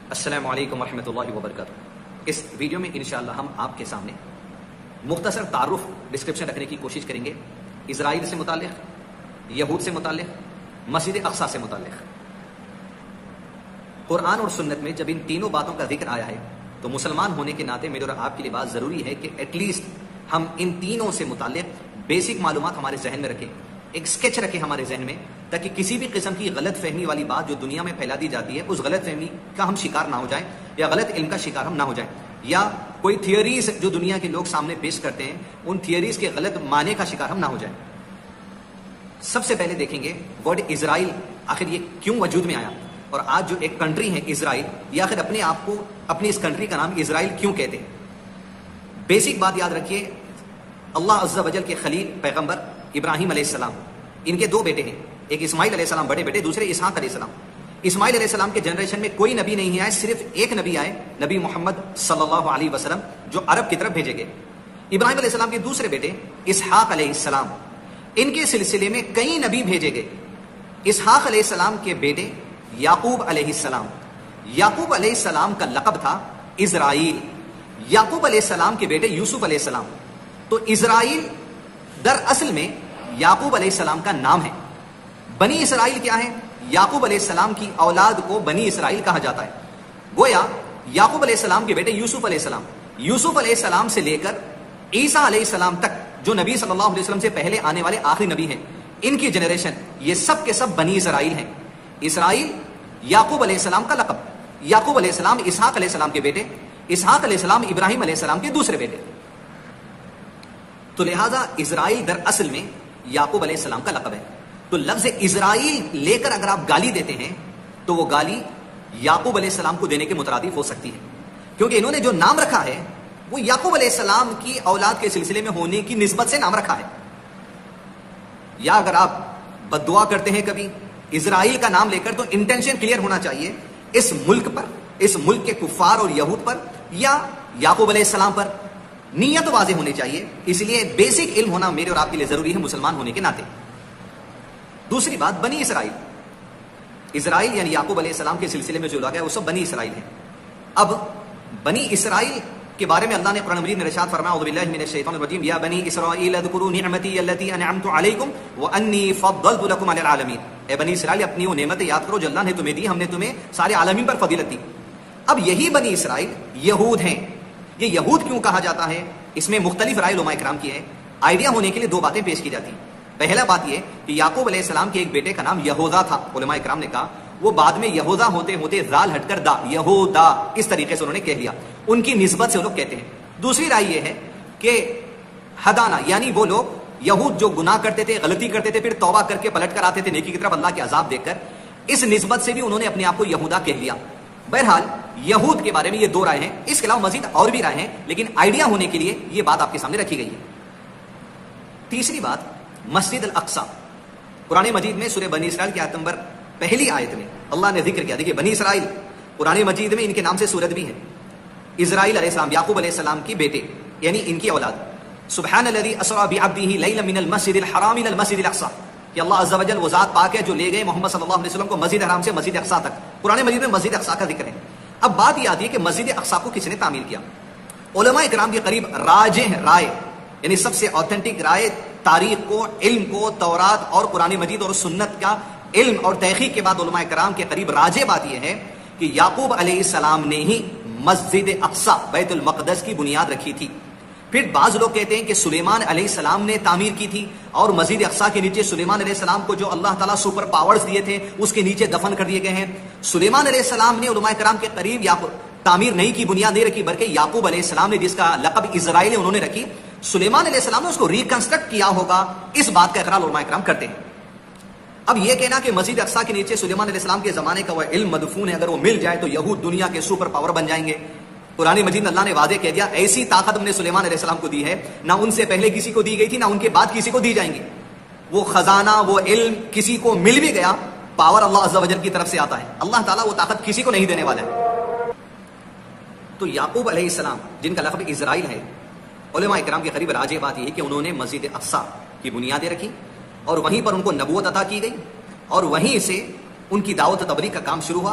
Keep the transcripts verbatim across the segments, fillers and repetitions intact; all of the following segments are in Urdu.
السلام علیکم ورحمۃ اللہ وبرکاتہ۔ اس ویڈیو میں انشاءاللہ ہم آپ کے سامنے مختصر تعارف ڈسکرپشن رکھنے کی کوشش کریں گے اسرائیل سے متعلق، یہود سے متعلق، مسجد اقصیٰ سے متعلق۔ قرآن اور سنت میں جب ان تینوں باتوں کا ذکر آیا ہے تو مسلمان ہونے کے ناطے میرے اور آپ کے لیے بات ضروری ہے کہ ایٹ لیسٹ ہم ان تینوں سے متعلق بیسک معلومات ہمارے ذہن میں رکھیں، ایک اسکیچ رکھیں ہمارے ذہن میں، تاکہ کسی بھی قسم کی غلط فہمی والی بات جو دنیا میں پھیلا دی جاتی ہے اس غلط فہمی کا ہم شکار نہ ہو جائیں، یا غلط علم کا شکار ہم نہ ہو جائیں، یا کوئی تھیوریز جو دنیا کے لوگ سامنے پیش کرتے ہیں ان تھیوریز کے غلط معنی کا شکار ہم نہ ہو جائیں۔ سب سے پہلے دیکھیں گے ورڈ اسرائیل آخر یہ کیوں وجود میں آیا، اور آج جو ایک کنٹری ہے اسرائیل، یہ آخر اپنے آپ کو اپنی اس کنٹری کا نام اسرائیل کیوں کہتے ہیں۔ بیسک بات یاد رکھیے، اللہ عز و جل کے خلیل پیغمبر ابراہیم علیہ السلام، ان کے دو بیٹے ہیں، ایک اسماعیل علیہ السلام بڑے بیٹے، دوسرے اسحاق علیہ السلام۔ اسماعیل علیہ السلام کے جنریشن میں کوئی نبی نہیں آئے، صرف ایک نبی آئے، نبی محمد صلی اللہ علیہ وسلم، جو عرب کی طرف بھیجے گئے۔ ابراہیم علیہ السلام کے دوسرے بیٹے اسحاق علیہ السلام، ان کے سلسلے میں کئی نبی بھیجے گئے۔ اسحاق علیہ السلام کے بیٹے یعقوب علیہ السلام، یعقوب علیہ السلام کا لقب تھا اسرائیل۔ یعقوب علیہ السلام کے بیٹے یوسف علیہ السلام، تو اسرائیل در اصل میں یعقوب علیہ السلام کا نام ہے۔ بنی اسرائیل کیا ہے؟ یعقوب علیہ السلام کی اولاد کو بنی اسرائیل کہا جاتا ہے۔ گویا یعقوب علیہ السلام کے بیٹے یوسف علیہ السلام، یوسف علیہ السلام سے لے کر عیسیٰ علیہ السلام تک جو نبی صلی اللہ علیہ وسلم سے پہلے آنے والے آخری نبی ہیں، ان کی جنریشن یہ سب کے سب بنی اسرائیل ہیں۔ اسرائیل یعقوب علیہ السلام کا لقب، یعقوب علیہ السلام اسحاق علیہ السلام کے بیٹے، اسحاق علیہ السلام ابراہیم علیہ السلام کے دوسرے بیٹے۔ تو لہٰذا اسرائیل در اصل میں یعقوب علیہ السلام کا لقب ہے۔ تو لفظ اسرائیل لے کر اگر آپ گالی دیتے ہیں تو وہ گالی یعقوب علیہ السلام کو دینے کے مترادف ہو سکتی ہے، کیونکہ انہوں نے جو نام رکھا ہے وہ یعقوب علیہ السلام کی اولاد کے سلسلے میں ہونے کی نسبت سے نام رکھا ہے۔ یا اگر آپ بد دعا کرتے ہیں کبھی اسرائیل کا نام لے کر تو انٹینشن کلیئر ہونا چاہیے اس ملک پر، اس ملک کے کفار اور یہود پر، یا یعقوب علیہ السلام پر، نیت واضح ہونی چاہیے۔ اس لیے بیسک علم ہونا میرے اور آپ کے لیے ضروری ہے مسلمان ہونے کے ناطے۔ دوسری بات، بنی اسرائیل، اسرائیل یعنی یعقوب علیہ السلام کے سلسلے میں جو لوگ ہیں وہ سب بنی اسرائیل ہیں۔ اب بنی اسرائیل کے بارے میں اللہ نے قرآن مجید میں ارشاد فرمایا، اعوذ باللہ من الشیطان الرجیم، یا بنی اسرائیل اذکروا نعمتی التی انعمت علیکم وانی فضلت لکم علی العالمین۔ اے بنی اسرائیل اپنی وہ نعمتیں یاد کرو جو اللہ نے تمہیں دی، ہم نے تمہیں سارے عالمین پر فضیلت دی۔ اب یہی بنی اسرائیل یہود ہیں۔ یہ یہود کیوں کہا جاتا ہے؟ اس میں مختلف رائے علماء کرام کی ہے۔ آئیڈیا ہونے کے لیے دو باتیں پیش کی جاتی ہیں۔ پہلا بات یہ کہ یعقوب علیہ السلام کے ایک بیٹے کا نام یہوذا تھا، علماء کرام نے کہا وہ بعد میں یہوذا ہوتے ہوتے زال ہٹ کر دا، یہودا، اس طریقے سے انہوں نے کہہ لیا، ان کی نسبت سے وہ لوگ کہتے ہیں۔ دوسری رائے یہ ہے کہ ہدانا، یعنی وہ لوگ یہود جو گناہ کرتے تھے، غلطی کرتے تھے، پھر توبہ کر کے پلٹ کر آتے تھے نیکی کی طرف اللہ کے عذاب دیکھ کر، اس نسبت سے بھی انہوں نے اپنے آپ کو یہودا کہہ لیا۔ بہرحال یہود کے بارے میں یہ دو رائے ہیں، اس کے علاوہ مزید اور بھی رائے ہیں، لیکن آئیڈیا ہونے کے لیے یہ بات آپ کے سامنے رکھی گئی ہے۔ تیسری بات، مسجد الاقصیٰ، قرآن مجید میں سورہ بنی اسرائیل کی آیت نمبر پہلی آیت میں اللہ نے ذکر کیا۔ دیکھیے بنی اسرائیل قرآن مجید میں ان کے نام سے سورت بھی ہے۔ اسرائیل علیہ السلام یعقوب علیہ السلام کی بیٹے یعنی ان کی اولاد۔ سبحان الذی اسری بعبدہ لیلا من المسجد الحرام الى المسجد الاقصی، کہ اللہ عز و جل وہ ذات پاک ہے جو لے گئے محمد صلی اللہ علیہ وسلم کو مسجد حرام سے مسجد اقصیٰ تک۔ قرآن مجید میں مسجد اقصیٰ کا ذکر ہے۔ اب بات یہ آتی ہے کہ مسجد اقصیٰ کو کس نے تعمیر کیا؟ علماء کرام کے قریب راجح رائے، یعنی سب سے اوتھینٹک رائے، تاریخ کو، علم کو، تورات اور قرآن مجید اور سنت کا علم اور تحقیق کے بعد علماء کرام کے قریب راجح بات یہ ہے کہ یعقوب علیہ السلام نے ہی مسجد اقصیٰ بیت المقدس کی بنیاد رکھی تھی۔ پھر بعض لوگ کہتے ہیں کہ سلیمان علیہ السلام نے تعمیر کی تھی، اور مسجد اقصیٰ کے نیچے سلیمان علیہ السلام کو جو اللہ تعالیٰ سپر پاورز دیے تھے اس کے نیچے دفن کر دیے گئے ہیں۔ سلیمان علیہ السلام نے علماء کرام کے قریب یعقوب تعمیر نہیں کی، بنیاد نہیں رکھی، بلکہ یعقوب علیہ السلام نے جس کا لقب اسرائیل انہوں نے رکھی، سلیمان علیہ السلام نے اس کو ریکنسٹرکٹ کیا ہوگا، اس بات کا اقرار علماء کرام کرتے ہیں۔ اب یہ کہنا کہ مسجد اقصیٰ کے نیچے سلیمان علیہ السلام کے زمانے کا وہ علم مدفون ہے، اگر وہ مل جائے تو یہود دنیا کے سپر پاور بن جائیں گے۔ قرآن مجید میں اللہ نے واضح کہہ دیا ایسی طاقت ہم نے سلیمان علیہ السلام کو دی ہے، نہ ان سے پہلے کسی کو دی گئی تھی، نہ ان کے بعد کسی کو دی جائیں گی۔ وہ خزانہ، وہ علم کسی کو مل بھی گیا، پاور اللہ عز و جل کی طرف سے آتا ہے، اللہ تعالیٰ وہ طاقت کسی کو نہیں دینے والا ہے۔ تو یعقوب علیہ السلام جن کا لقب اسرائیل ہے، علماء اکرام کے قریب راجح بات یہ ہے کہ انہوں نے مسجد اقصیٰ کی بنیادیں رکھی، اور وہیں پر ان کو نبوت عطا کی گئی، اور وہیں سے ان کی دعوت و تبلیغ کا کام شروع ہوا،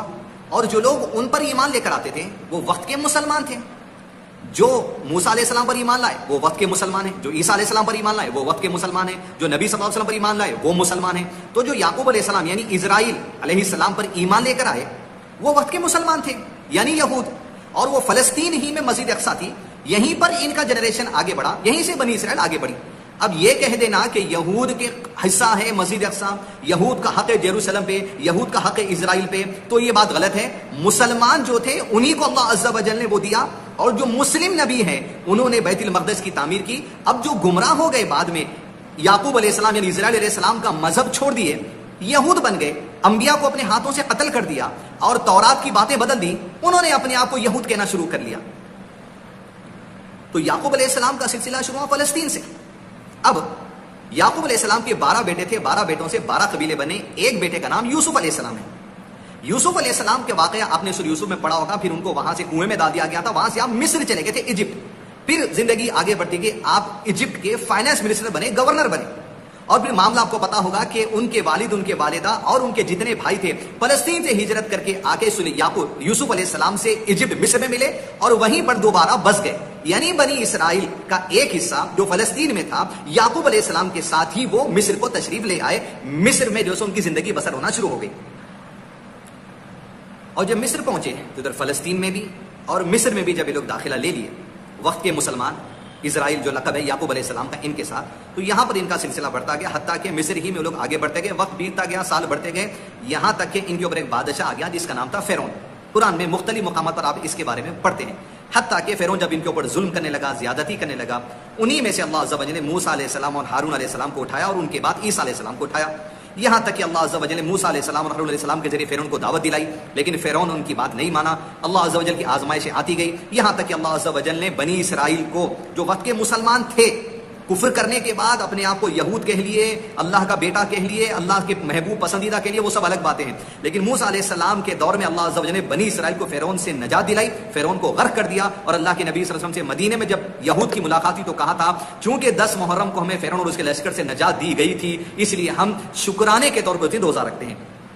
اور جو لوگ ان پر ایمان لے کر آتے تھے وہ وقت کے مسلمان تھے. جو موسیٰ علیہ السلام پر ایمان لائے وہ وقت کے مسلمان ہیں, جو عیسیٰ علیہ السلام پر ایمان لائے وہ وقت کے مسلمان ہیں, جو نبی صلی اللہ علیہ وسلم پر ایمان لائے وہ مسلمان ہیں. تو جو یعقوب علیہ السلام یعنی اسرائیل علیہ السلام پر ایمان لے کر آئے وہ وقت کے مسلمان تھے یعنی یہود, اور وہ فلسطین ہی میں مسجد اقصیٰ تھی, یہیں پر ان کا جنریشن آگے بڑھا, یہیں سے بنی اسرائیل آگے بڑھی. اب یہ کہہ دینا کہ یہود کے حصہ ہے مسجد اقصیٰ, یہود کا حق ہے یروشلم پہ, یہود کا حق ہے اسرائیل پہ, تو یہ بات غلط ہے. مسلمان جو تھے انہی کو اللہ عز و جل نے وہ دیا, اور جو مسلم نبی ہیں انہوں نے بیت المقدس کی تعمیر کی. اب جو گمراہ ہو گئے بعد میں, یعقوب علیہ السلام یعنی اسرائیل علیہ السلام کا مذہب چھوڑ دیے, یہود بن گئے, انبیاء کو اپنے ہاتھوں سے قتل کر دیا اور تورات کی باتیں بدل دی, انہوں نے اپنے آپ کو یہود کہنا شروع کر لیا. تو یعقوب علیہ السلام کا سلسلہ شروع ہوا فلسطین سے. اب یعقوب علیہ السلام کے بارہ بیٹے تھے, بارہ بیٹوں سے بارہ قبیلے بنے. ایک بیٹے کا نام یوسف علیہ السلام ہے. یوسف علیہ السلام کے واقعہ آپ نے سورہ یوسف میں پڑھا ہوگا. پھر ان کو وہاں سے کنویں میں ڈال دیا گیا تھا, وہاں سے آپ مصر چلے گئے تھے, ایجپٹ. پھر زندگی آگے بڑھتی گئی, آپ ایجپٹ کے فائنانس منسٹر بنے, گورنر بنے. اور پھر معاملہ آپ کو پتا ہوگا کہ ان کے والد, ان کے والدہ اور ان کے جتنے بھائی تھے فلسطین سے ہجرت کر کے آ کے یعقوب یوسف علیہ السلام سے ایجپٹ مصر میں ملے اور وہیں پر دوبارہ بس گئے. یعنی بنی اسرائیل کا ایک حصہ جو فلسطین میں تھا یعقوب علیہ السلام کے ساتھ ہی وہ مصر کو تشریف لے آئے. مصر میں جو سو ان کی زندگی بسر ہونا شروع ہو گئی. اور جب مصر پہنچے تو ادھر فلسطین میں بھی اور مصر میں بھی جب یہ لوگ داخلہ لے لیے, وقت کے مسلمان اسرائیل جو لقب ہے یعقوب علیہ السلام کا ان کے ساتھ, تو یہاں پر ان کا سلسلہ بڑھتا گیا, حتیٰ کہ مصر ہی میں لوگ آگے بڑھتے گئے, وقت بیتتا گیا, سال بڑھتے گئے, یہاں تک کہ ان کے اوپر ایک بادشاہ آ گیا جس کا نام تھا فرعون. قرآن میں مختلف مقامات پر آپ اس کے بارے میں پڑھتے ہیں. حتیٰ کہ فرعون جب ان کے اوپر ظلم کرنے لگا, زیادتی کرنے لگا, انہی میں سے اللہ عز و جل نے موسیٰ علیہ السلام اور ہارون علیہ السلام کو اٹھایا, اور ان کے بعد عیسیٰ علیہ السلام کو اٹھایا. یہاں تک کہ اللہ عز و جل نے موسیٰ علیہ السلام اور ہارون علیہ السلام کے ذریعے فرعون کو دعوت دلائی, لیکن فرعون ان کی بات نہیں مانا. اللہ عز و جل کی آزمائشیں آتی گئی, یہاں تک کہ اللہ عز و جل نے بنی اسرائیل کو جو وقت کے مسلمان تھے, کفر کرنے کے بعد اپنے آپ کو یہود کہہ لیے, اللہ کا بیٹا کہہ لیے, اللہ کے محبوب پسندیدہ کہہ لیے, وہ سب الگ باتیں ہیں. لیکن موسیٰ علیہ السلام کے دور میں اللہ عز و جل نے بنی اسرائیل کو فرعون سے نجات دلائی, فرعون کو غرق کر دیا. اور اللہ کے نبی صلی اللہ علیہ وسلم سے مدینے میں جب یہود کی ملاقات ہوئی تو کہا تھا چونکہ دس محرم کو ہمیں فرعون اور اس کے لشکر سے نجات دی گئی تھی, اس لیے ہم شکرانے کے طور پر روزہ رکھتے ہیں.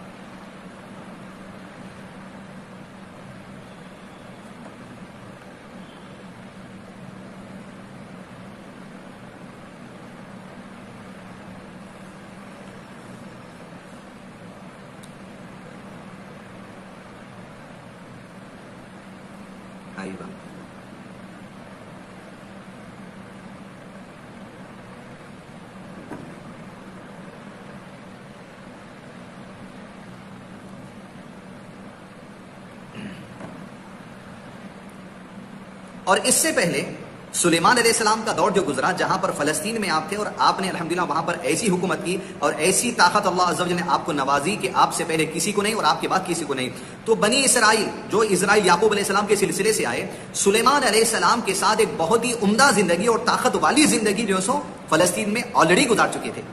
اور اس سے پہلے سلیمان علیہ السلام کا دور جو گزرا, جہاں پر فلسطین میں آپ تھے اور آپ نے الحمدللہ وہاں پر ایسی حکومت کی اور ایسی طاقت اللہ عز و جل نے آپ کو نوازی کہ آپ سے پہلے کسی کو نہیں اور آپ کے بعد کسی کو نہیں. تو بنی اسرائیل جو اسرائیل یعقوب علیہ السلام کے سلسلے سے آئے, سلیمان علیہ السلام کے ساتھ ایک بہت ہی عمدہ زندگی اور طاقت والی زندگی جو سو فلسطین میں آلریڈی گزار چکے تھے.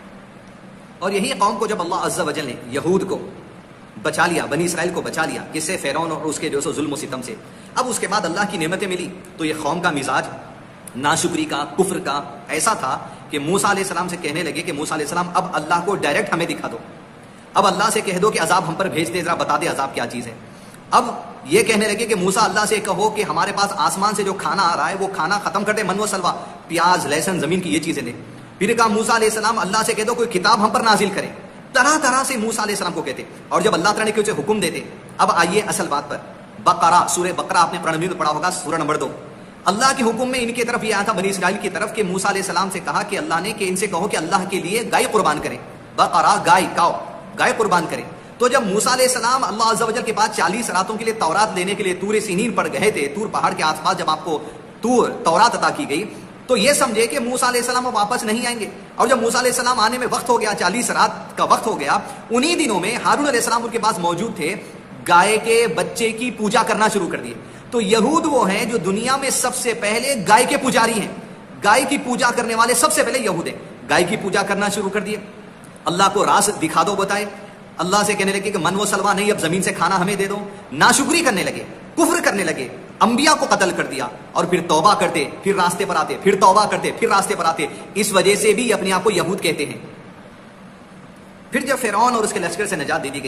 اور یہی قوم کو جب اللہ عز و جل نے یہود کو بچا لیا, بنی اسرائیل کو بچا لیا, کس سے؟ فرعون اور اس کے جو سو ظلم و ستم سے. اب اس کے بعد اللہ کی نعمتیں ملی تو یہ قوم کا مزاج ناشکری کا, کفر کا ایسا تھا کہ موسیٰ علیہ السلام سے کہنے لگے کہ موسیٰ علیہ السلام اب اللہ کو ڈائریکٹ ہمیں دکھا دو, اب اللہ سے کہہ دو کہ عذاب ہم پر بھیج دے, ذرا بتا دے عذاب کیا چیز ہے. اب یہ کہنے لگے کہ موسیٰ اللہ سے کہو کہ ہمارے پاس آسمان سے جو کھانا آ رہا ہے وہ کھانا ختم کر دے, من و سلوا, پیاز, لہسن, زمین کی یہ چیزیں دے. پھر کہا موسیٰ علیہ السلام اللہ سے کہہ دو کوئی کتاب ہم پر نازل کرے. طرح طرح سے موسیٰ علیہ السلام کو کہتے, اور جب اللہ تعالیٰ نے اسے حکم دیتے. اب آئیے اصل بات پر. بقرہ, سورہ بقرہ آپ نے قرآن میں پڑھا ہوگا, سورہ نمبر دو. اللہ کے حکم میں ان کی طرف یہ آیا تھا, بنی اسرائیل کی طرف, کہ موسیٰ علیہ السلام سے کہا کہ اللہ نے کہ ان سے کہو کہ اللہ کے لیے گائے قربان کریں. بقرہ, گائے, کاؤ, گائے قربان کریں. تو جب موسیٰ علیہ السلام اللہ عز و جل کے بعد چالیس راتوں کے لیے تورات لینے کے لیے طور سینین پر گئے تھے, طور پہاڑ کے آس پاس جب آپ کو طور تورات عطا کی گئی, تو یہ سمجھے کہ موسیٰ علیہ السلام واپس نہیں آئیں گے. اور جب موسیٰ علیہ السلام آنے میں وقت ہو گیا, چالیس رات کا وقت ہو گیا, انہی دنوں میں ہارون علیہ السلام ان کے پاس موجود تھے, گائے کے بچے کی پوجا کرنا شروع کر دیے. تو یہود وہ ہیں جو دنیا میں سب سے پہلے گائے کے پجاری ہیں, گائے کی پوجا کرنے والے سب سے پہلے یہود ہیں. گائے کی پوجا کرنا شروع کر دیے, اللہ کو راز دکھا دو بتائے, اللہ سے کہنے لگے کہ من و سلوا نہیں, اب زمین سے کھانا ہمیں دے دو. ناشکری کرنے لگے, کفر کرنے لگے, انبیاء کو قتل کر دیا, اور پھر توبہ کرتے, پھر راستے پر آتے, پھر توبہ کرتے, پھر راستے پر آتے. اس وجہ سے بھی اپنے آپ کو یہود کہتے ہیں. پھر جب فرعون اور اس کے لشکر سے نجات دے دی گئی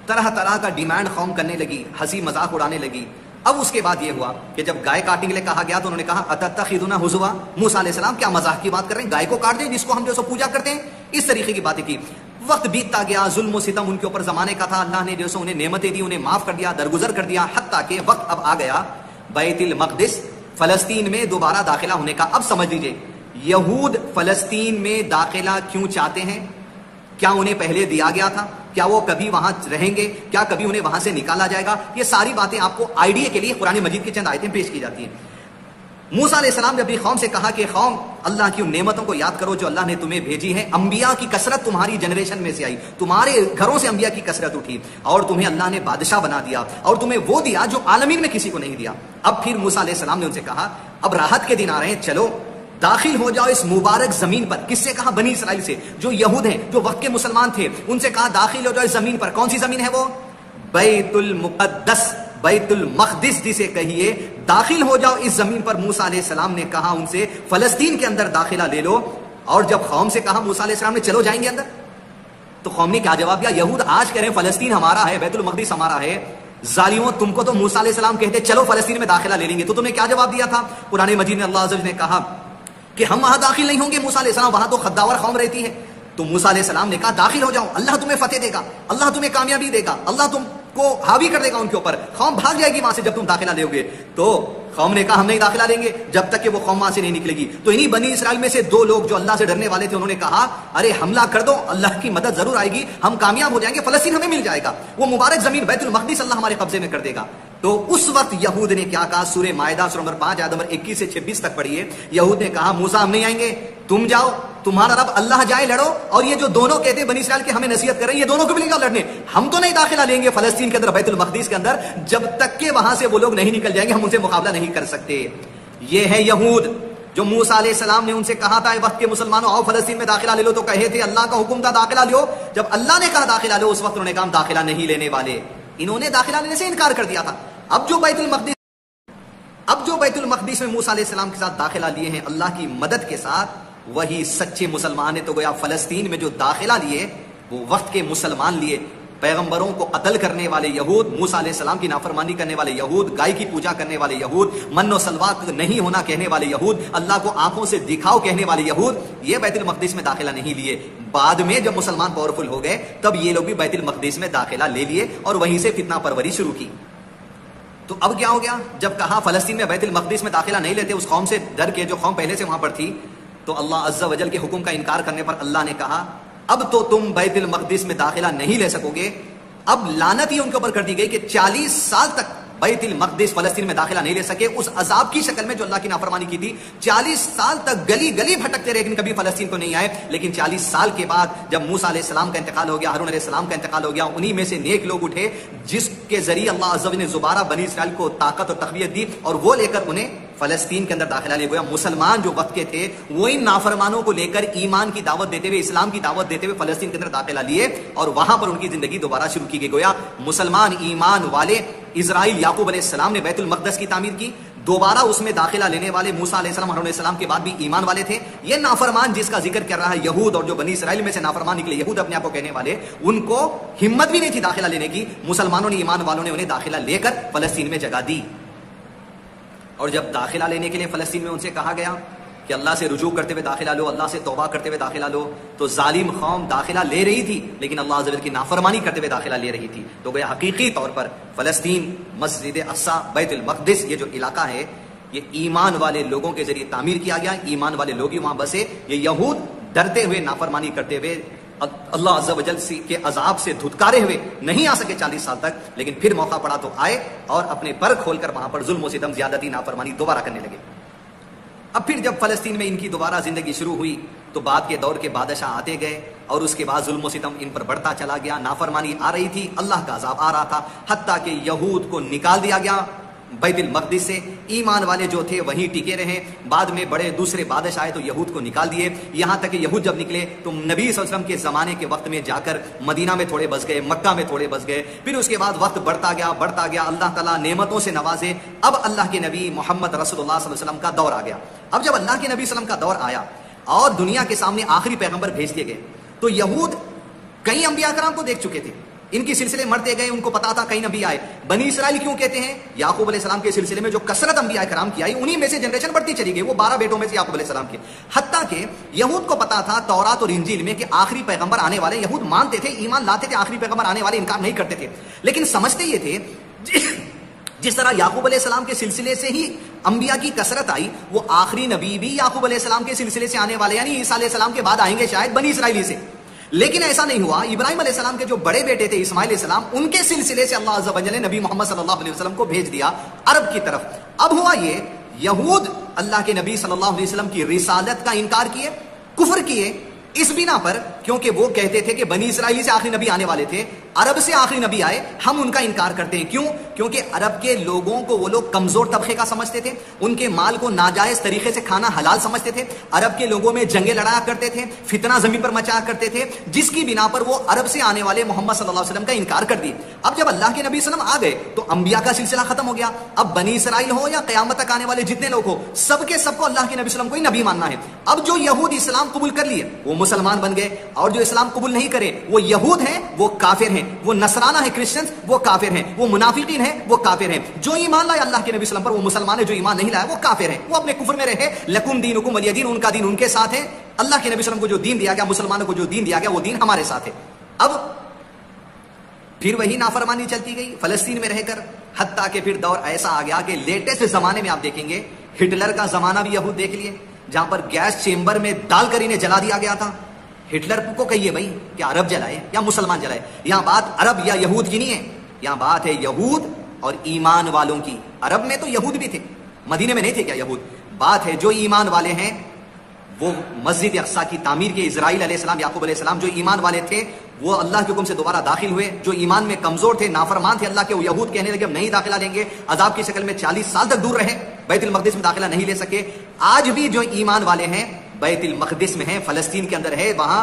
طرح طرح کا ڈیمانڈ قوم کرنے لگی، ہنسی مذاق اڑانے لگی۔ اب اس کے بعد یہ ہوا کہ جب گائے کاٹنے کے لیے کہا گیا تو انہوں نے کہا اتتخذون ہزوا، موسیٰ علیہ السلام کیا مذاق کی بات کر رہے ہیں، گائے کو کاٹ دیں جس کو ہم جو سو پوجا کرتے ہیں، اس طریقے کی باتیں کی۔ وقت بیتتا گیا، ظلم و ستم ان کے اوپر زمانے کا تھا، اللہ نے جو سو انہیں نعمتیں دی، انہیں معاف کر دیا، درگزر کر دیا، حتیٰ کہ وقت اب آ گیا بیت المقدس فلسطین میں دوبارہ داخلہ ہونے کا۔ اب سمجھ لیجئے یہود فلسطین میں داخلہ کیوں چاہتے ہیں؟ کیا انہیں پہلے دیا گیا تھا؟ کیا وہ کبھی وہاں رہیں گے؟ کیا کبھی انہیں وہاں سے نکالا جائے گا؟ یہ ساری باتیں آپ کو آئیڈیا کے لیے قرآن مجید کی چند آیتیں پیش کی جاتی ہیں۔ موسیٰ علیہ السلام نے اپنی قوم سے کہا کہ قوم اللہ کی ان نعمتوں کو یاد کرو جو اللہ نے تمہیں بھیجی ہے، انبیاء کی کثرت تمہاری جنریشن میں سے آئی، تمہارے گھروں سے انبیاء کی کثرت اٹھی، اور تمہیں اللہ نے بادشاہ بنا دیا، اور تمہیں وہ دیا جو عالمین میں کسی کو نہیں دیا۔ اب پھر موسیٰ علیہ السلام نے ان سے کہا اب راحت کے دن آ رہے ہیں، چلو داخل ہو جاؤ اس مبارک زمین پر۔ کس سے کہا؟ بنی اسرائیل سے، جو یہود ہیں، جو وقت کے مسلمان تھے، ان سے کہا داخل ہو جاؤ اس زمین پر۔ کون سی زمین ہے وہ؟ بیت المقدس، بیت المقدس جسے کہیے، داخل ہو جاؤ اس زمین پر۔ موسیٰ علیہ السلام نے کہا ان سے فلسطین کے اندر داخلہ لے لو، اور جب قوم سے کہا موسیٰ علیہ السلام نے چلو جائیں گے اندر، تو قوم نے کیا جواب دیا؟ یہود آج کہہ رہے ہیں فلسطین ہمارا ہے، بیت المقدس ہمارا ہے، ظالموں تم کو تو موسیٰ علیہ السلام کہتے چلو فلسطین میں داخلہ لے لیں گے، تو تم نے کیا جواب دیا تھا؟ قرآن مجید میں اللہ عز و جل نے کہا کہ ہم وہاں داخل نہیں ہوں گے موسیٰ علیہ السلام، وہاں تو خداور قوم رہتی ہے۔ تو موسیٰ علیہ السلام نے کہا داخل ہو جاؤ، اللہ تمہیں فتح دے گا، اللہ تمہیں کامیابی دے گا، اللہ تم کو حاوی کر دے گا ان کے اوپر، قوم بھاگ جائے گی وہاں سے جب تم داخلہ لے گے۔ تو قوم نے کہا ہم نہیں داخلہ لیں گے جب تک کہ وہ قوم وہاں سے نہیں نکلے گی۔ تو انہی بنی اسرائیل میں سے دو لوگ جو اللہ سے ڈرنے والے تھے، انہوں نے کہا ارے حملہ کر دو، اللہ کی مدد ضرور آئے گی، ہم کامیاب ہو جائیں گے، فلسطین ہمیں مل جائے گا، وہ مبارک زمین بیت المقدس اللہ ہمارے قبضے میں کر دے گا۔ تو اس وقت یہود نے کیا کہا؟ سورہ مائدہ سورہ نمبر پانچ آیت نمبر اکیس سے چھبیس تک پڑھیے۔ یہود نے کہا موسیٰ ہم نہیں آئیں گے، تم جاؤ، تمہارا رب اللہ جائے لڑو، اور یہ جو دونوں کہتے ہیں بنی اسرائیل کے ہمیں نصیحت کر رہے ہیں، یہ دونوں کو بھی لے جاؤ لڑنے، ہم تو نہیں داخلہ لیں گے فلسطین کے اندر، بیت المقدس کے اندر، جب تک کہ وہاں سے وہ لوگ نہیں نکل جائیں گے ہم ان سے مقابلہ نہیں کر سکتے۔ یہ ہے یہود جو موسیٰ علیہ السلام نے ان سے کہا تھا وقت کے مسلمانوں آؤ فلسطین میں داخلہ لے لو، تو کہے تھے اللہ کا حکم تھا داخلہ لو، جب اللہ نے کہا داخلہ لو اس وقت انہوں نے کہا ہم داخلہ نہیں لینے والے، انہوں نے داخلہ لینے سے انکار کر دیا تھا۔ اب جو بیت المقدس اب جو بیت المقدس میں موسیٰ علیہ السلام کے ساتھ داخلہ لیے ہیں اللہ کی مدد کے ساتھ، وہی سچے مسلمان ہیں۔ تو گویا فلسطین میں جو داخلہ لیے وہ وقت کے مسلمان لیے، پیغمبروں کو قتل کرنے والے یہود، موسیٰ علیہ السلام کی نافرمانی کرنے والے یہود، گائے کی پوجا کرنے والے یہود، من و سلوا نہیں ہونا کہنے والے یہود، اللہ کو آنکھوں سے دکھاؤ کہنے والے یہود، یہ بیت المقدس میں داخلہ نہیں لیے۔ بعد میں جب مسلمان پاورفل ہو گئے تب یہ لوگ بھی بیت المقدس میں داخلہ لے لیے اور وہیں سے فتنہ پروری شروع کی۔ تو اب کیا ہو گیا؟ جب کہا فلسطین میں بیت المقدس میں داخلہ نہیں لیتے، اس قوم سے ڈر کے جو قوم پہلے سے وہاں پر تھی، تو اللہ عز و جل کے حکم کا انکار کرنے پر اللہ نے کہا اب تو تم بیت المقدس میں داخلہ نہیں لے سکو گے۔ اب لعنت ہی ان کے اوپر کر دی گئی کہ چالیس سال تک بیت المقدس فلسطین میں داخلہ نہیں لے سکے، اس عذاب کی شکل میں جو اللہ کی نافرمانی کی تھی، چالیس سال تک گلی گلی بھٹکتے رہے لیکن کبھی فلسطین کو نہیں آئے۔ لیکن چالیس سال کے بعد جب موسیٰ علیہ السلام کا انتقال ہو گیا، ہارون علیہ السلام کا انتقال ہو گیا، انہی میں سے نیک لوگ اٹھے جس کے ذریعے اللہ عز و جل نے دوبارہ بنی اسرائیل کو طاقت اور تقویت دی، اور وہ لے کر انہیں فلسطین کے اندر داخلہ لے گیا۔ مسلمان جو وقت کے تھے وہ ان نافرمانوں کو لے کر ایمان کی دعوت دیتے ہوئے، اسلام کی دعوت دیتے ہوئے فلسطین کے اندر داخلہ لیے، اور وہاں پر ان کی زندگی دوبارہ شروع کی گئی۔ گویا مسلمان ایمان والے اسرائیل یعقوب علیہ السلام نے بیت المقدس کی تعمیر کی، دوبارہ اس میں داخلہ لینے والے موسیٰ علیہ السلام ہارون علیہ السلام کے بعد بھی ایمان والے تھے۔ یہ نافرمان جس کا ذکر کر رہا ہے یہود، اور جو بنی اسرائیل میں سے نافرمان نکلے یہود اپنے آپ کو کہنے والے، ان کو ہمت بھی نہیں تھی داخلہ لینے کی۔ مسلمانوں نے، ایمان والوں نے انہیں داخلہ لے کر فلسطین میں جگہ دی، اور جب داخلہ لینے کے لیے فلسطین میں ان سے کہا گیا کہ اللہ سے رجوع کرتے ہوئے داخلہ لو، اللہ سے توبہ کرتے ہوئے داخلہ لو، تو ظالم قوم داخلہ لے رہی تھی لیکن اللہ عز و جل کی نافرمانی کرتے ہوئے داخلہ لے رہی تھی۔ تو گویا حقیقی طور پر فلسطین، مسجد اقصی، بیت المقدس، یہ جو علاقہ ہے یہ ایمان والے لوگوں کے ذریعے تعمیر کیا گیا، ایمان والے لوگ ہی وہاں بسے۔ یہ یہود ڈرتے ہوئے، نافرمانی کرتے ہوئے، اللہ عز و جل کے عذاب سے دھتکارے ہوئے نہیں آ سکے چالیس سال تک، لیکن پھر موقع پڑا تو آئے اور اپنے پر کھول کر وہاں پر ظلم و ستم، زیادتی، نافرمانی دوبارہ کرنے لگے۔ اب پھر جب فلسطین میں ان کی دوبارہ زندگی شروع ہوئی تو بعد کے دور کے بادشاہ آتے گئے، اور اس کے بعد ظلم و ستم ان پر بڑھتا چلا گیا، نافرمانی آ رہی تھی، اللہ کا عذاب آ رہا تھا، حتیٰ کہ یہود کو نکال دیا گیا بیت المقدس سے۔ ایمان والے جو تھے وہیں ٹکے رہے، بعد میں بڑے دوسرے بادشاہ آئے تو یہود کو نکال دیے، یہاں تک کہ یہود جب نکلے تو نبی صلی اللہ علیہ وسلم کے زمانے کے وقت میں جا کر مدینہ میں تھوڑے بس گئے، مکہ میں تھوڑے بس گئے، پھر اس کے بعد وقت بڑھتا گیا بڑھتا گیا، اللہ تعالیٰ نعمتوں سے نوازے۔ اب اللہ کے نبی محمد رسول اللہ صلی اللہ علیہ وسلم کا دور آ گیا۔ اب جب اللہ کے نبی صلی اللہ علیہ وسلم کا دور آیا اور دنیا کے سامنے آخری پیغمبر بھیج دیے گئے، تو یہود کئی انبیاء کرام کو دیکھ چکے تھے، ان کی سلسلے مرتے گئے، ان کو پتا تھا کئی نبی آئے. بنی اسرائیل کیوں کہتے ہیں؟ یعقوب علیہ السلام کے سلسلے میں جو کثرت انبیاء کرام کی آئی، انہی میں سے جنریشن بڑھتی چلی گئی. وہ بارہ بیٹوں میں سے یعقوب علیہ السلام کے. حتیٰ کہ یہود کو پتا تھا تورات اور انجیل میں کہ آخری پیغمبر آنے والے. یہود مانتے تھے، ایمان لاتے تھے آخری پیغمبر آنے والے، انکار نہیں کرتے تھے. لیکن سمجھتے یہ تھے جس طرح یعقوب علیہ السلام کے سلسلے سے ہی انبیاء کی کثرت آئی، وہ آخری نبی بھی یعقوب علیہ السلام کے سلسلے سے آنے والے، یعنی عیسیٰ علیہ السلام کے بعد آئیں گے شاید بنی اسرائیلی سے. لیکن ایسا نہیں ہوا. ابراہیم علیہ السلام کے جو بڑے بیٹے تھے اسماعیل علیہ السلام، ان کے سلسلے سے اللہ عز و جل نے نبی محمد صلی اللہ علیہ وسلم کو بھیج دیا عرب کی طرف. اب ہوا یہ، یہود اللہ کے نبی صلی اللہ علیہ وسلم کی رسالت کا انکار کیے، کفر کیے اس بنا پر کیونکہ وہ کہتے تھے کہ بنی اسرائیلی سے آخری نبی آنے والے تھے، عرب سے آخری نبی آئے، ہم ان کا انکار کرتے ہیں. کیوں؟ کیونکہ عرب کے لوگوں کو وہ لوگ کمزور طبقے کا سمجھتے تھے، ان کے مال کو ناجائز طریقے سے کھانا حلال سمجھتے تھے. عرب کے لوگوں میں جنگیں لڑایا کرتے تھے، فتنہ زمین پر مچایا کرتے تھے، جس کی بنا پر وہ عرب سے آنے والے محمد صلی اللہ علیہ وسلم کا انکار کر دیے. اب جب اللہ کے نبی صلی اللہ علیہ وسلم آ گئے تو انبیاء کا سلسلہ ختم ہو گیا. اب بنی اسرائیل ہو یا قیامت تک آنے والے جتنے لوگ ہو، سب کے سب کو اللہ کے نبی صلی اللہ علیہ وسلم کو ہی نبی ماننا ہے. اب جو یہود اسلام قبول کر لیے وہ مسلمان بن گئے، اور جو اسلام قبول نہیں کرے وہ یہود ہیں، وہ کافر ہیں. وہ نصرانہ ہے، کرسچن، وہ کافر ہیں. وہ منافقین ہیں، وہ کافر ہیں. جو ایمان لایا اللہ کے نبی صلی اللہ علیہ وسلم پر وہ مسلمان ہے، جو ایمان نہیں لایا وہ کافر ہے، وہ اپنے کفر میں رہے. لکم دینکم ولی دین، ان کا دین ان کے ساتھ ہے. اللہ کے نبی صلی اللہ علیہ وسلم کو جو دین دیا گیا، مسلمانوں کو جو دین دیا گیا، وہ دین ہمارے ساتھ ہے. اب پھر وہی نافرمانی چلتی گئی فلسطین میں رہ کر، حتیٰ کہ پھر دور ایسا آ گیا کہ لیٹسٹ زمانے میں آپ دیکھیں گے ہٹلر کا زمانہ بھی یہود دیکھ لیے، جہاں پر گیس چیمبر میں ڈال کر انہیں جلا دیا گیا تھا. ہٹلر کو کہیے بھائی کہ عرب جلائے یا مسلمان جلائے، یہاں بات عرب یا یہود کی نہیں ہے، یہاں بات ہے یہود اور ایمان والوں کی. عرب میں تو یہود بھی تھے، مدینے میں نہیں تھے کیا یہود؟ بات ہے جو ایمان والے ہیں وہ مسجد اقصیٰ کی تعمیر کے، اسرائیل علیہ السلام، یعقوب علیہ السلام جو ایمان والے تھے وہ اللہ کے حکم سے دوبارہ داخل ہوئے. جو ایمان میں کمزور تھے، نافرمان تھے اللہ کے، وہ یہود کہنے لگے ہم نہیں داخلہ دیں گے. عذاب کی شکل میں چالیس سال تک دور رہے، بیت المقدس میں داخلہ نہیں لے سکے. آج بھی جو ایمان والے ہیں بیت المقدس میں ہیں، فلسطین کے اندر ہے، وہاں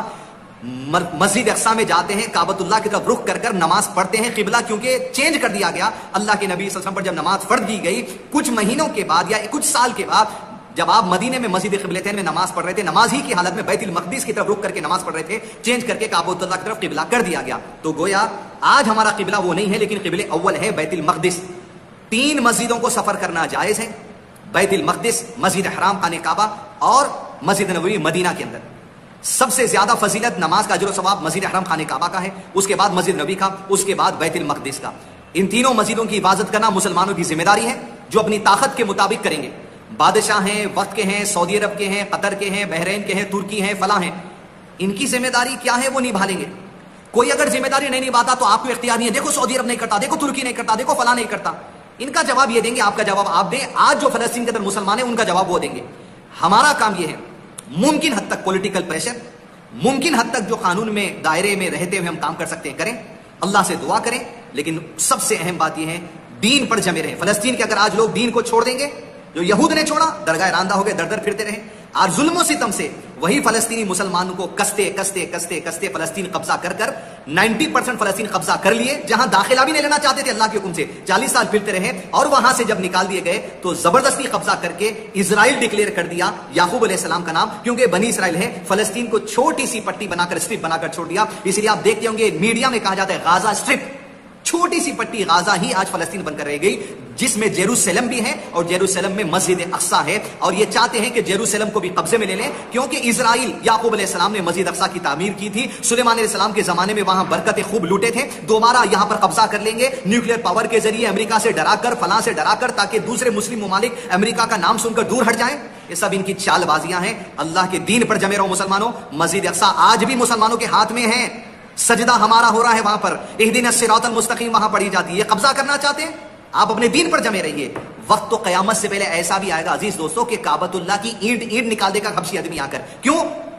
مسجد اقصیٰ میں جاتے ہیں، کعبۃ اللہ کی طرف رخ کر کر نماز پڑھتے ہیں. قبلہ کیونکہ چینج کر دیا گیا اللہ کے نبی صلی اللہ علیہ وسلم پر جب نماز فرض کی گئی، کچھ مہینوں کے بعد یا کچھ سال کے بعد جب آپ مدینے میں مسجد قبلتین میں نماز پڑھ رہے تھے، نماز ہی کی حالت میں بیت المقدس کی طرف رخ کر کے نماز پڑھ رہے تھے، چینج کر کے کعبۃ اللہ کی طرف قبلہ کر دیا گیا. تو گویا آج ہمارا قبلہ وہ نہیں ہے، لیکن قبلہ اول ہے بیت المقدس. تین مسجدوں کو سفر کرنا جائز ہے، بیت المقدس، مسجد حرام خانہ کعبہ اور مسجد نبوی مدینہ کے اندر. سب سے زیادہ فضیلت نماز کا اجر و ثواب مسجد حرام خانہ کعبہ کا ہے، اس کے بعد مسجد نبی کا، اس کے بعد بیت المقدس کا. ان تینوں مسجدوں کی حفاظت کرنا مسلمانوں کی ذمہ داری ہے، جو اپنی طاقت کے مطابق کریں گے. بادشاہ ہیں، وقت کے ہیں، سعودی عرب کے ہیں، قطر کے ہیں، بحرین کے ہیں، ترکی ہیں، فلاں ہیں، ان کی ذمہ داری کیا ہے وہ نبھا لیں گے. کوئی اگر ذمہ داری نہیں نبھاتا تو آپ کو اختیار نہیں ہے، دیکھو سعودی عرب نہیں کرتا، دیکھو ترکی نہیں کرتا، دیکھو فلاں نہیں کرتا. ان کا جواب یہ دیں گے، آپ کا جواب آپ دیں. آج جو فلسطین کے اندر مسلمان ہیں ان کا جواب وہ دیں گے. ہمارا کام یہ ہے ممکن حد تک پولیٹیکل پریشر، ممکن حد تک جو قانون میں دائرے میں رہتے ہوئے ہم کام کر سکتے ہیں کریں، اللہ سے دعا کریں. لیکن سب سے اہم بات یہ ہے دین پر جمے رہیں. فلسطین کے اگر آج لوگ دین کو چھوڑ دیں گے، جو یہود نے چھوڑا، درگاہ راندہ ہو گئے، در در پھرتے رہے، اور ظلم و ستم سے وہی فلسطینی مسلمانوں کو کستے کستے کستے کستے فلسطین قبضہ کر کر نائنٹی پرسنٹ فلسطین قبضہ کر لیے، جہاں داخلہ بھی نہیں لینا چاہتے تھے اللہ کے حکم سے. چالیس سال پھرتے رہے، اور وہاں سے جب نکال دیے گئے تو زبردستی قبضہ کر کے اسرائیل ڈکلیئر کر دیا یعقوب علیہ السلام کا نام، کیونکہ بنی اسرائیل ہے. فلسطین کو چھوٹی سی پٹی بنا کر، اسٹرپ بنا کر چھوڑ دیا. اس لیے آپ دیکھتے ہوں گے میڈیا میں کہا جاتا ہے غازہ اسٹرپ. چھوٹی سی پٹی غازہ ہی آج فلسطین بن کر رہ گئی، جس میں جیروسلم بھی ہے اور جیروسلم میں مسجد اقصیٰ ہے. اور یہ چاہتے ہیں کہ جیروسلم کو بھی قبضے میں لے لیں، کیونکہ اسرائیل، یعقوب علیہ السلام نے مسجد اقصیٰ کی تعمیر کی تھی. سلیمان علیہ السلام کے زمانے میں وہاں برکتیں خوب لوٹے تھے. دوبارہ یہاں پر قبضہ کر لیں گے نیوکلیر پاور کے ذریعے، امریکہ سے ڈرا کر، فلاں سے ڈرا کر، تاکہ دوسرے مسلم ممالک امریکہ کا نام سن کر دور ہٹ جائیں. یہ سب ان کی چال بازیاں ہیں. اللہ کے دین پر جمے رہو مسلمانوں. مسجد اقصیٰ آج بھی مسلمانوں کے ہاتھ میں ہے، سجدہ ہمارا ہو رہا ہے وہاں پر، اہدنا الصراط المستقیم وہاں پڑھی جاتی ہے. یہ قبضہ کرنا چاہتے ہیں، آپ اپنے دین پر جمے رہیے. وقت تو قیامت سے پہلے ایسا بھی آئے گا عزیز دوستوں کہ کعبۃ اللہ کی اینٹ اینٹ نکال دے گا حبشی آدمی آ کر. کیوں؟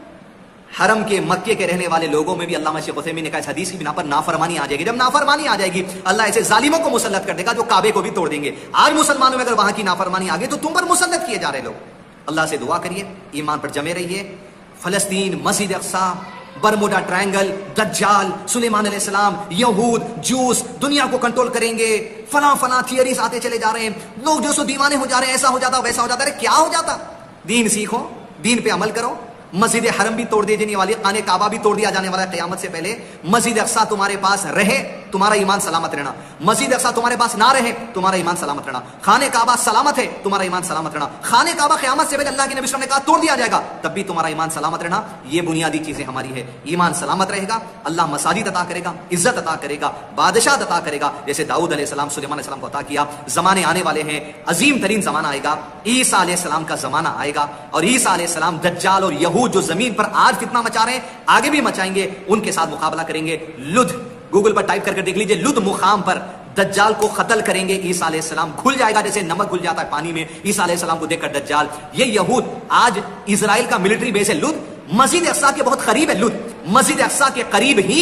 حرم کے مکے کے رہنے والے لوگوں میں بھی علامہ شیخ عثیمین نے کہا اس حدیث کی بنا پر نافرمانی آ جائے گی. جب نافرمانی آ جائے گی اللہ ایسے ظالموں کو مسلط کر دے گا جو کعبے کو بھی توڑ دیں گے. آج مسلمانوں میں اگر وہاں کی نافرمانی آ گئی تو تم پر مسلط کیے جا رہے لوگ. اللہ سے دعا کریے، ایمان پر جمے رہیے. فلسطین، مسجد اقصیٰ، برموڈا ٹرائنگل، دجال، سلیمان علیہ السلام، یہود، جوس دنیا کو کنٹرول کریں گے. فلاں فلاں تھیوریز آتے چلے جا رہے ہیں. لوگ جو سو دیوانے ہو جا رہے ہیں، ایسا ہو جاتا ویسا ہو جاتا. ارے کیا ہو جاتا؟ دین سیکھو، دین پہ عمل کرو. مسجد حرم بھی توڑ دی جانے والی، خانہ کعبہ بھی توڑ دیا جانے والا ہے قیامت سے پہلے. مسجد اقصیٰ تمہارے پاس رہے تمہارا ایمان سلامت رہنا، مسجد اقصی تمہارے پاس نہ رہے تمہارا ایمان سلامت رہنا، خانہ کعبہ سلامت ہے تمہارا ایمان سلامت رہنا، خانہ کعبہ قیامت سے پہلے اللہ کے نبی صلی اللہ علیہ وسلم نے کہا توڑ دیا جائے گا تب بھی تمہارا ایمان سلامت رہنا، یہ بنیادی چیزیں ہماری ہے۔ ایمان سلامت رہے گا، اللہ مساجد عطا کرے گا، عزت عطا کرے گا، بادشاہ عطا کرے گا، جیسے داؤد علیہ السلام سلیمان علیہ السلام کو عطا کیا۔ زمانے آنے والے ہیں، عظیم ترین زمانہ آئے گا، عیسیٰ علیہ السلام کا زمانہ آئے گا، اور عیسیٰ علیہ السلام دجال اور یہود جو زمین پر آج فتنہ مچا رہے ہیں آگے بھی مچائیں گے، ان کے ساتھ مقابلہ کریں گے۔ لدھ گوگل پر ٹائپ کر کے دیکھ لیجئے، لدھ مقام پر دجال کو قتل کریں گے عیسیٰ علیہ السلام، کھل جائے گا جیسے نمک گھل جاتا ہے پانی میں، عیسیٰ علیہ السلام کو دیکھ کر دجال۔ یہ یہود آج اسرائیل کا ملٹری بیس ہے لدھ، مسجد اقصی کے بہت قریب ہے لدھ، مسجد اقصی کے قریب ہی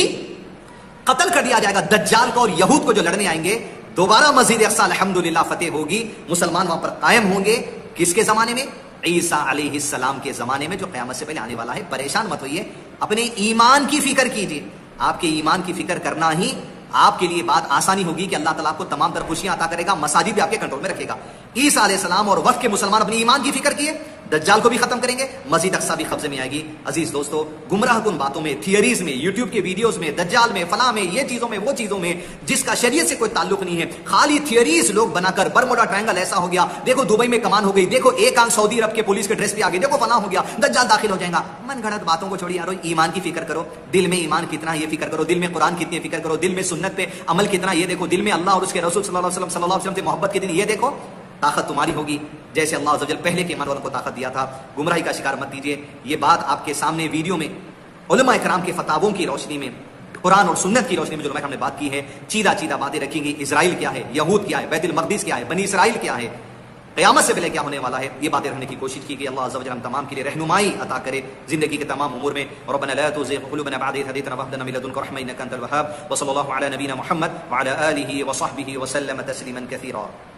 قتل کر دیا جائے گا دجال کو، اور یہود کو جو لڑنے آئیں گے دوبارہ مسجد اقصی الحمدللہ فتح ہوگی، مسلمان وہاں پر قائم ہوں گے۔ کس کے زمانے میں؟ عیسیٰ علیہ السلام کے زمانے میں جو قیامت سے پہلے آنے والا ہے۔ پریشان مت ہوئیے، اپنے ایمان کی فکر کیجیے، آپ کے ایمان کی فکر کرنا ہی آپ کے لیے بات آسانی ہوگی کہ اللہ تعالیٰ آپ کو تمام تر خوشیاں عطا کرے گا، مساجد بھی آپ کے کنٹرول میں رکھے گا۔ عیسیٰ علیہ السلام اور وقت کے مسلمان اپنی ایمان کی فکر کیے، دجال کو بھی ختم کریں گے، مسجد اقصی بھی قبضے میں آئے گی۔ عزیز دوستو، گمراہ کن باتوں میں، تھیوریز میں، یوٹیوب کے ویڈیوز میں، دجال میں، فلاں میں، یہ چیزوں میں، وہ چیزوں میں جس کا شریعت سے کوئی تعلق نہیں ہے، خالی تھیوریز لوگ بنا کر، برموڈا ٹرائنگل ایسا ہو گیا، دیکھو دبئی میں کمان ہو گئی، دیکھو ایک آنکھ سعودی عرب کے پولیس کے ڈریس پہ آ گئی، دیکھو فلاں ہو گیا، دجال داخل ہو جائے گا۔ من گھڑت باتوں کو چھوڑی یارو، ایمان کی فکر کرو، دل میں ایمان کتنا ہے یہ فکر کرو، دل میں قرآن کتنی فکر کرو، دل میں سنت پہ عمل کتنا یہ دیکھو، دل میں اللہ اور اس کے رسول صلی اللہ علیہ وسلم صلی اللہ علیہ وسلم سے محبت کتنی یہ دیکھو، طاقت تمہاری ہوگی جیسے اللہ عز و جل پہلے کے ایمان والوں کو طاقت دیا تھا۔ گمراہی کا شکار مت دیجیے۔ یہ بات آپ کے سامنے ویڈیو میں علماء کرام کے فتاووں کی روشنی میں، قرآن اور سنت کی روشنی میں جو علماء کرام نے بات کی ہے، چیدہ چیدہ باتیں رکھی گئی، اسرائیل کیا ہے، یہود کیا ہے، بیت المقدس کیا ہے، بنی اسرائیل کیا ہے، قیامت سے پہلے کیا ہونے والا ہے، یہ باتیں رکھنے کی کوشش کی کہ اللہ عز و جل ہم تمام کے لیے رہنمائی عطا کرے زندگی کے تمام امور میں۔ ربنا لا تزغ قلوبنا بعد إذ هديتنا وهب لنا من لدنك رحمة إنك أنت الوهاب، وصلى الله على نبينا محمد وعلى آله وصحبه وسلم تسليما كثيرا۔